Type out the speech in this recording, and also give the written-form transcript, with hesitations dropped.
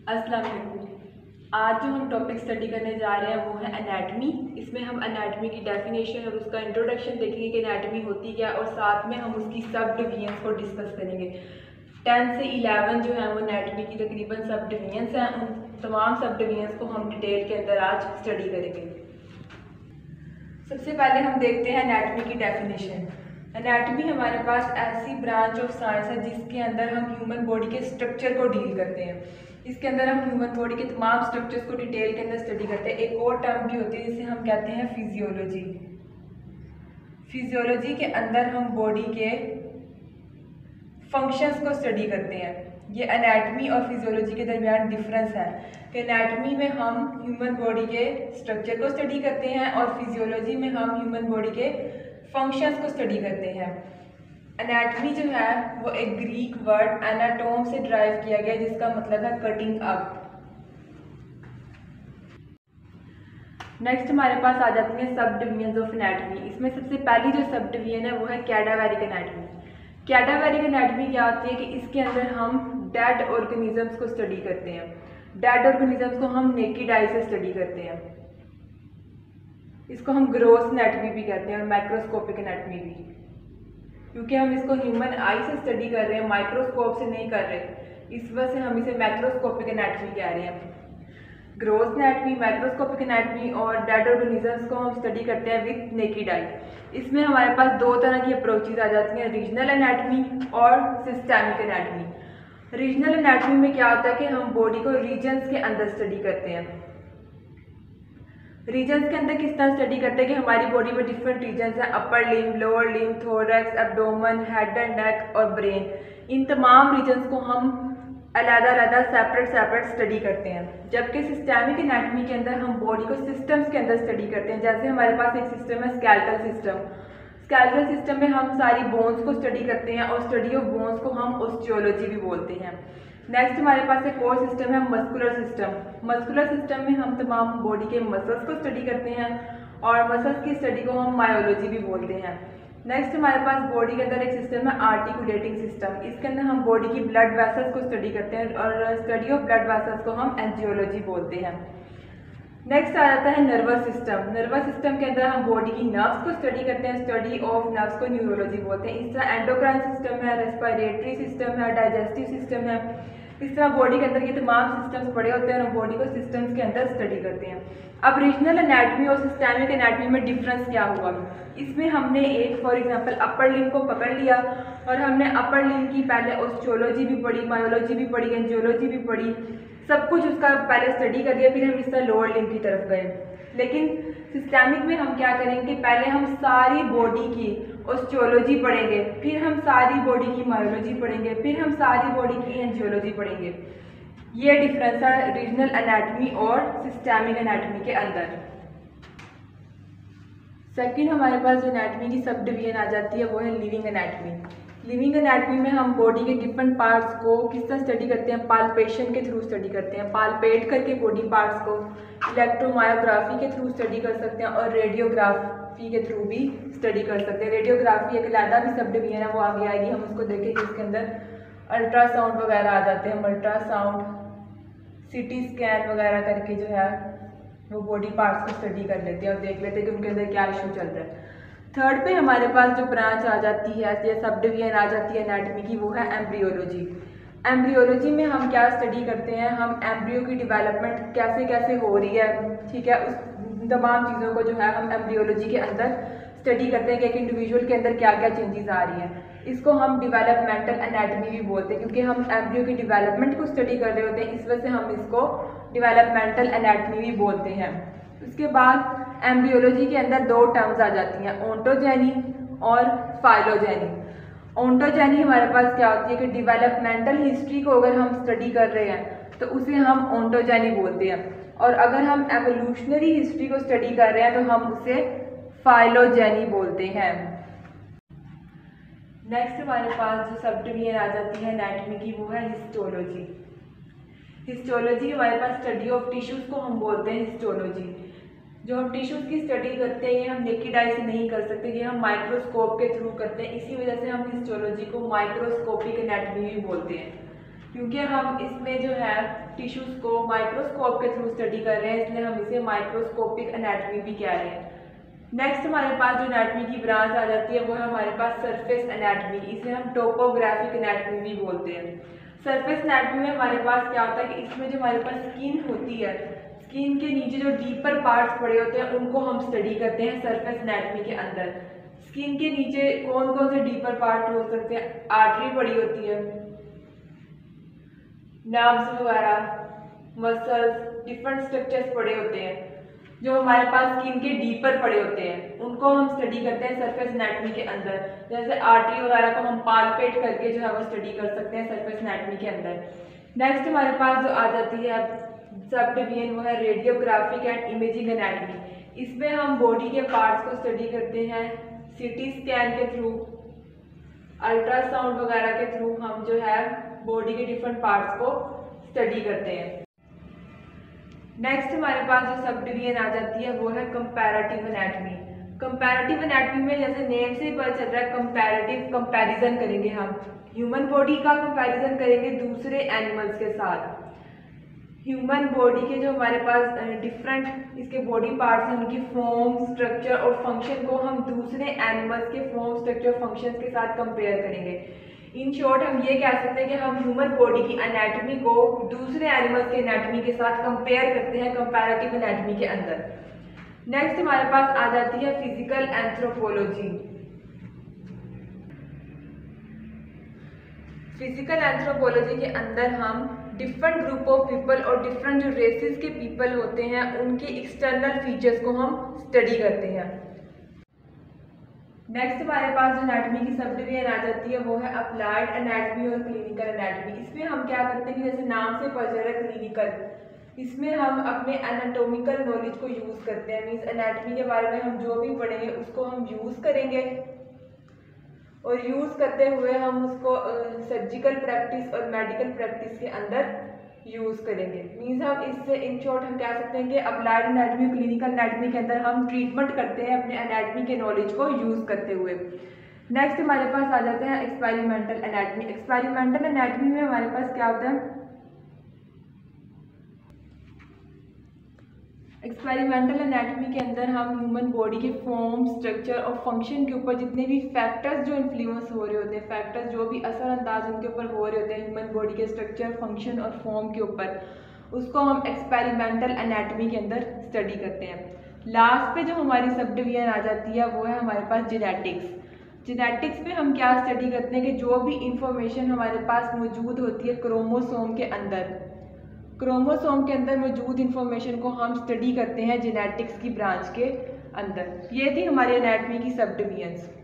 अस्सलाम वालेकुम। आज जो हम टॉपिक स्टडी करने जा रहे हैं वो है एनाटमी। इसमें हम एनाटमी की डेफिनेशन और उसका इंट्रोडक्शन देखेंगे कि एनाटमी होती क्या, और साथ में हम उसकी सब डिवीजन्स को डिस्कस करेंगे। 10 से 11 जो है वो एनाटमी की तकरीबन सब डिवीजन्स हैं। उन तमाम सब डिवीजन्स को हम डिटेल के अंदर आज स्टडी करेंगे। सबसे पहले हम देखते हैं एनाटमी की डेफिनेशन। एनाटमी हमारे पास ऐसी ब्रांच ऑफ साइंस है जिसके अंदर हम ह्यूमन बॉडी के स्ट्रक्चर को डील करते हैं। इसके अंदर हम ह्यूमन बॉडी के तमाम स्ट्रक्चर्स को डिटेल के अंदर स्टडी करते हैं। एक और टर्म भी होती है जिसे हम कहते हैं फिजियोलॉजी। फिजियोलॉजी के अंदर हम बॉडी के फंक्शंस को स्टडी करते हैं। ये एनाटमी और फिजियोलॉजी के दरमियान डिफरेंस है कि एनाटमी में हम ह्यूमन बॉडी के स्ट्रक्चर को स्टडी करते हैं और फिजियोलॉजी में हम ह्यूमन बॉडी के फंक्शंस को स्टडी करते हैं। एनाटमी जो है वो एक ग्रीक वर्ड एनाटोम से ड्राइव किया गया जिसका मतलब है कटिंग अप। नेक्स्ट हमारे पास आ जाती है सब डिवीजन ऑफ एनाटमी। इसमें सबसे पहली जो सब डिवीजन है वो है कैडावेरिक एनाटमी। कैडावेरिक एनाटमी क्या होती है कि इसके अंदर हम डेड ऑर्गेनिजम्स को स्टडी करते हैं। डेड ऑर्गेनिजम्स को हम नेकेड आई से स्टडी करते हैं। इसको हम ग्रोस एनाटमी भी कहते हैं और माइक्रोस्कोपिक एनाटमी भी, क्योंकि हम इसको ह्यूमन आई से स्टडी कर रहे हैं, माइक्रोस्कोप से नहीं कर रहे। इस वजह से हम इसे माइक्रोस्कोपिक एनाटमी कह रहे हैं। ग्रोस एनाटमी, माइक्रोस्कोपिक एनाटमी और डेड ऑर्गेनिजम्स को हम स्टडी करते हैं विद नेकेड आई। इसमें हमारे पास दो तरह की अप्रोचेज आ जाती हैं, रीजनल एनाटमी और सिस्टेमिक एनाटमी। रीजनल एनाटमी में क्या होता है कि हम बॉडी को रीजन्स के अंदर स्टडी करते हैं। रीजन्स के अंदर किस तरह स्टडी करते हैं कि हमारी बॉडी में डिफरेंट रीजन्स हैं, upper limb, lower limb, thorax, abdomen, head and neck और ब्रेन। इन तमाम रीजन्स को हम अलग-अलग सेपरेट स्टडी करते हैं। जबकि सिस्टेमिक एनाटमी के अंदर हम बॉडी को सिस्टम्स के अंदर स्टडी करते हैं। जैसे हमारे पास एक सिस्टम है स्केलेटल सिस्टम। स्केलेटल सिस्टम में हम सारी बोन्स को स्टडी करते हैं और स्टडी ऑफ बोन्स को हम ऑस्टियोलॉजी भी बोलते हैं। नेक्स्ट हमारे पास एक और सिस्टम है मस्कुलर सिस्टम। मस्कुलर सिस्टम में हम तमाम बॉडी के मसल्स को स्टडी करते हैं और मसल्स की स्टडी को हम मायोलॉजी भी बोलते हैं। नेक्स्ट हमारे पास बॉडी के अंदर एक सिस्टम है आर्टिकुलेटिंग सिस्टम। इसके अंदर हम बॉडी की ब्लड वेसल्स को स्टडी करते हैं और स्टडी ऑफ ब्लड वेसल्स को हम एंजियोलॉजी बोलते हैं। नेक्स्ट आ जाता है नर्वस सिस्टम। नर्वस सिस्टम के अंदर हम बॉडी की नर्व्स को स्टडी करते हैं, स्टडी ऑफ नर्व्स को न्यूरोलॉजी बोलते हैं। इस तरह एंडोक्राइन सिस्टम है, रेस्पिरेटरी सिस्टम है, डाइजेस्टिव सिस्टम है। इस तरह बॉडी के अंदर ये तमाम सिस्टम्स पड़े होते हैं और बॉडी को सिस्टम्स के अंदर स्टडी करते हैं। अब रीजनल एनाटमी और सिस्टेमिक एनाटमी में डिफरेंस क्या हुआ? इसमें हमने एक फॉर एग्जांपल अपर लिम्ब को पकड़ लिया और हमने अपर लिम्ब की पहले ऑस्टियोलॉजी भी पढ़ी, मायोलॉजी भी पढ़ी, एंजियोलॉजी भी पढ़ी, सब कुछ उसका पहले स्टडी कर दिया, फिर हम इस तरह लोअर लिम्ब की तरफ गए। लेकिन सिस्टेमिक में हम क्या करेंगे, पहले हम सारी बॉडी की ऑस्टियोलॉजी पढ़ेंगे, फिर हम सारी बॉडी की मायोलॉजी पढ़ेंगे, फिर हम सारी बॉडी की एंजियोलॉजी पढ़ेंगे। ये डिफरेंस है रीजनल एनाटमी और सिस्टेमिक एनाटमी के अंदर। सेकंड हमारे पास जो एनाटमी की सब डिवीजन आ जाती है वो है लिविंग एनाटमी। लिविंग एनाटमी में हम बॉडी के डिफरेंट पार्ट्स को किस तरह स्टडी करते हैं, पाल्पेशन के थ्रू स्टडी करते हैं। पाल्पेट करके बॉडी पार्ट्स को इलेक्ट्रोमायोग्राफी के थ्रू स्टडी कर सकते हैं और रेडियोग्राफी के थ्रू भी स्टडी कर सकते हैं। रेडियोग्राफी एक अलग भी सब डिवीजन है, वो आगे आएगी, हम उसको देखेंगे। इसके अंदर अल्ट्रासाउंड वगैरह आ जाते हैं। हम अल्ट्रासाउंड, सीटी स्कैन वगैरह करके जो है वो बॉडी पार्ट्स को स्टडी कर लेते हैं और देख लेते हैं कि उनके अंदर क्या इशू चल रहा है। थर्ड पे हमारे पास जो ब्रांच आ जाती है या सब डिवीजन आ जाती है एनाटमी की, वो है एम्ब्रियोलॉजी। एम्ब्रियोलॉजी में हम क्या स्टडी करते हैं, हम एम्ब्रियो की डेवलपमेंट कैसे कैसे हो रही है, ठीक है, उस तमाम चीज़ों को जो है हम एम्ब्रियोलॉजी के अंदर स्टडी करते हैं कि एक इंडिविजुअल के अंदर क्या क्या चेंजेस आ रही हैं। इसको हम डेवलपमेंटल एनाटमी भी बोलते हैं, क्योंकि हम एम्ब्रियो की डेवलपमेंट को स्टडी कर रहे होते हैं, इस वजह से हम इसको डेवलपमेंटल एनाटमी भी बोलते हैं। उसके बाद एम्ब्रियोलॉजी के अंदर दो टर्म्स आ जाती हैं, ओंटोजेनी और फाइलोजेनी। ओंटोजेनी हमारे पास क्या होती है कि डेवलपमेंटल हिस्ट्री को अगर हम स्टडी कर रहे हैं तो उसे हम ओंटोजेनी बोलते हैं, और अगर हम एवोल्यूशनरी हिस्ट्री को स्टडी कर रहे हैं तो हम उसे फाइलोजेनी बोलते हैं। नेक्स्ट हमारे पास जो सब डिवीजन आ जाती है एनाटमी की, वो है हिस्टोलॉजी। हिस्टोलॉजी हमारे पास स्टडी ऑफ टिश्यूज़ को हम बोलते हैं हिस्टोलॉजी। जो हम टिश्यूज़ की स्टडी करते हैं ये हम नेकेड आई से नहीं कर सकते, ये हम माइक्रोस्कोप के थ्रू करते हैं, इसी वजह से हम हिस्टोलॉजी को माइक्रोस्कोपिक एनाटमी भी बोलते हैं। क्योंकि हम इसमें जो है टिश्यूज़ को माइक्रोस्कोप के थ्रू स्टडी कर रहे हैं, इसलिए हम इसे माइक्रोस्कोपिक एनाटॉमी भी कह रहे हैं। नेक्स्ट हमारे पास जो एनाटॉमी की ब्रांच आ जाती है वो है हमारे पास सरफेस एनाटॉमी, इसे हम टोपोग्राफिक एनाटॉमी भी बोलते हैं। सरफेस एनाटॉमी में हमारे पास क्या होता है कि इसमें जो हमारे पास स्किन होती है, स्किन के नीचे जो डीपर पार्ट्स पड़े होते हैं उनको हम स्टडी करते हैं सरफेस एनाटॉमी के अंदर। स्किन के नीचे कौन कौन से डीपर पार्ट हो सकते हैं? आर्टरी पड़ी होती है, नर्व्स वगैरह, मसल्स, डिफरेंट स्ट्रक्चर्स पड़े होते हैं जो हमारे पास स्किन के डीपर पड़े होते हैं, उनको हम स्टडी करते हैं सरफेस एनाटॉमी के अंदर। जैसे आर्टरी वगैरह को हम पालपेट करके जो है वो स्टडी कर सकते हैं सरफेस एनाटॉमी के अंदर। नेक्स्ट हमारे पास जो आ जाती है सब डिवीजन वो है रेडियोग्राफिक एंड इमेजिंग एनाटॉमी। इसमें हम बॉडी के पार्ट्स को स्टडी करते हैं सीटी स्कैन के थ्रू, अल्ट्रासाउंड वगैरह के थ्रू हम जो है बॉडी के डिफरेंट पार्ट्स को स्टडी करते हैं। नेक्स्ट हमारे पास जो सब डिवीजन आ जाती है वो है कंपैरेटिव एनाटॉमी। कंपैरेटिव एनाटॉमी में जैसे नेम से ही पता चल रहा है कंपैरेटिव, कंपैरिजन करेंगे हम, ह्यूमन बॉडी का कंपैरिजन करेंगे दूसरे एनिमल्स के साथ। ह्यूमन बॉडी के जो हमारे पास डिफरेंट इसके बॉडी पार्ट्स हैं उनकी फॉर्म, स्ट्रक्चर और फंक्शन को हम दूसरे एनिमल्स के फॉर्म, स्ट्रक्चर, फंक्शंस के साथ कंपेयर करेंगे। इन शॉर्ट हम ये कह सकते हैं कि हम ह्यूमन बॉडी की एनाटॉमी को दूसरे एनिमल्स के एनाटॉमी के साथ कंपेयर करते हैं कंपैरेटिव एनाटॉमी के अंदर। नेक्स्ट हमारे पास आ जाती है फिजिकल एंथ्रोपोलॉजी। फिजिकल एंथ्रोपोलॉजी के अंदर हम डिफरेंट ग्रुप ऑफ पीपल और डिफरेंट जो रेसेस के पीपल होते हैं उनके एक्सटर्नल फीचर्स को हम स्टडी करते हैं। नेक्स्ट हमारे पास जो एनाटॉमी की सब डिवीजन आ जाती है वो है अप्लाइड एनाटॉमी और क्लिनिकल एनाटॉमी। इसमें हम क्या करते हैं कि जैसे नाम से पता चल रहा है क्लिनिकल, इसमें हम अपने एनाटॉमिकल नॉलेज को यूज़ करते हैं। मीन्स एनाटॉमी के बारे में हम जो भी पढ़ेंगे उसको हम यूज़ करेंगे और यूज़ करते हुए हम उसको सर्जिकल प्रैक्टिस और मेडिकल प्रैक्टिस के अंदर यूज़ करेंगे। मीन्स हम इससे इन शॉर्ट हम कह सकते हैं कि अप्लाइड एनाटॉमी, क्लिनिकल एनाटॉमी के अंदर हम ट्रीटमेंट करते हैं अपने एनाटॉमी के नॉलेज को यूज़ करते हुए। नेक्स्ट हमारे पास आ जाते हैं एक्सपेरिमेंटल एनाटॉमी। एक्सपेरिमेंटल एनाटॉमी में हमारे पास क्या होता है? एक्सपेरिमेंटल एनाटॉमी के अंदर हम ह्यूमन बॉडी के फॉर्म, स्ट्रक्चर और फंक्शन के ऊपर जितने भी फैक्टर्स जो इन्फ्लुएंस हो रहे होते हैं, फैक्टर्स जो भी असरअंदाज उनके ऊपर हो रहे होते हैं ह्यूमन बॉडी के स्ट्रक्चर, फंक्शन और फॉर्म के ऊपर, उसको हम एक्सपेरिमेंटल एनाटॉमी के अंदर स्टडी करते हैं। लास्ट पे जो हमारी सब डिवीजन आ जाती है वो है हमारे पास जेनेटिक्स। जेनेटिक्स में हम क्या स्टडी करते हैं कि जो भी इंफॉर्मेशन हमारे पास मौजूद होती है क्रोमोसोम के अंदर, क्रोमोसोम के अंदर मौजूद इंफॉर्मेशन को हम स्टडी करते हैं जेनेटिक्स की ब्रांच के अंदर। ये थी हमारी एनाटॉमी की सब डिवीजन्स।